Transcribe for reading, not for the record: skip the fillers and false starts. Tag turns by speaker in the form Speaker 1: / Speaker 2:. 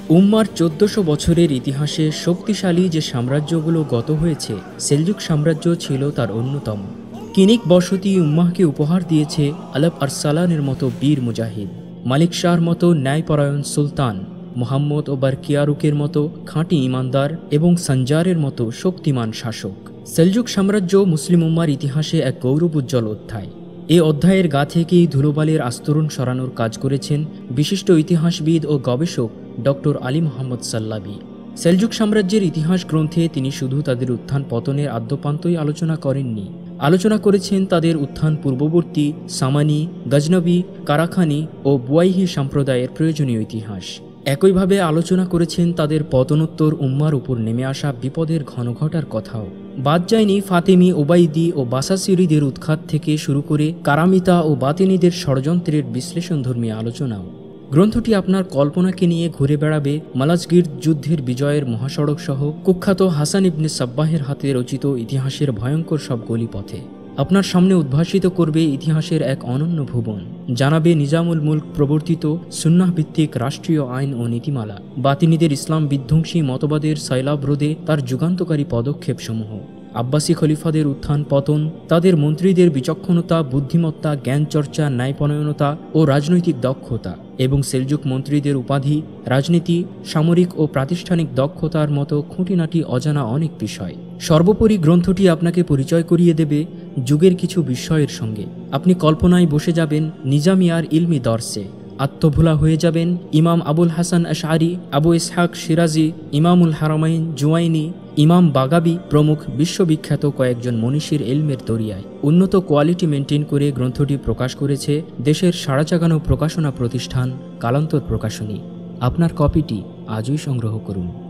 Speaker 1: উম্মার ১৪০০ বছরের ইতিহাসে শক্তিশালী যে সাম্রাজ্যগুলো গত হয়েছে, সেলজুক সাম্রাজ্য ছিল তার অন্যতম। কিনিক বসতি উম্মাহকে উপহার দিয়েছে আলপ আরসালানের মতো বীর মুজাহিদ, মালিক শাহর মতো ন্যায়পরায়ণ সুলতান, মোহাম্মদ ও বারকিয়ারুকের মতো খাঁটি ইমানদার এবং সঞ্জারের মতো শক্তিমান শাসক। সেলজুক সাম্রাজ্য মুসলিম উম্মার ইতিহাসে এক গৌরবোজ্জ্বল অধ্যায়। এ অধ্যায়ের গা থেকেই ধুলোবালির আস্তরণ সরানোর কাজ করেছেন বিশিষ্ট ইতিহাসবিদ ও গবেষক doctor Ali Muhammad Sallabi. Seljuk সাম্রাজ্যের ইতিহাস গ্রন্থে তিনি শুধু তাদের উত্থান পতনের আদ্যপান্তই আলোচনা করেননি, আলোচনা করেছেন তাদের উত্থান পূর্ববর্তী সামানি, গজনবী, কারাখানি ও বুয়াইহি সম্প্রদায়ের প্রয়োজনীয় ইতিহাস। একইভাবে আলোচনা করেছেন তাদের পতনোত্তর উম্মার উপর নেমে আসা বিপদের ঘনঘটার কথাও। বাদ যায়নি ফাতেমি, ওবাইদি ও বাসাসিরিদের উৎখাত থেকে শুরু করে কারামিতা ও বাতিনিদের ষড়যন্ত্রের বিশ্লেষণধর্মী আলোচনাও। গ্রন্থটি আপনার কল্পনাকে নিয়ে ঘুরে বেড়াবে মালাজগির যুদ্ধের বিজয়ের মহাসড়ক সহ কুখ্যাত হাসান ইবনে সাব্বাহের হাতে রচিত ইতিহাসের ভয়ঙ্কর সব গলিপথে। আপনার সামনে উদ্ভাসিত করবে ইতিহাসের এক অনন্য ভুবন, জানাবে নিজামুল মুলক প্রবর্তিত সুন্নাহ ভিত্তিক রাষ্ট্রীয় আইন ও নীতিমালা, বাতিনিদের ইসলাম বিধ্বংসী মতবাদের সয়লাব রোধে তার যুগান্তকারী পদক্ষেপসমূহ, আব্বাসী খলিফাদের উত্থান পতন, তাদের মন্ত্রীদের বিচক্ষণতা, বুদ্ধিমত্তা, জ্ঞান চর্চা, ন্যায়পরায়ণতা ও রাজনৈতিক দক্ষতা, এবং সেলজুক মন্ত্রীদের উপাধি, রাজনীতি, সামরিক ও প্রাতিষ্ঠানিক দক্ষতার মতো খুঁটিনাটি অজানা অনেক বিষয়। সর্বোপরি গ্রন্থটি আপনাকে পরিচয় করিয়ে দেবে যুগের কিছু বিস্ময়ের সঙ্গে। আপনি কল্পনায় বসে যাবেন নিজামিয়ার ইলমি দর্শে, আত্মভোলা হয়ে যাবেন ইমাম আবুল হাসান আশআরি, আবু ইসহাক শিরাজি, ইমামুল হারামাইন জুওয়াইনি, ইমাম বাগাবি প্রমুখ বিশ্ববিখ্যাত কয়েকজন মনীষীর এলমের দরিয়ায়। উন্নত কোয়ালিটি মেনটেন করে গ্রন্থটি প্রকাশ করেছে দেশের সাড়া জাগানো প্রকাশনা প্রতিষ্ঠান কালান্তর প্রকাশনী। আপনার কপিটি আজই সংগ্রহ করুন।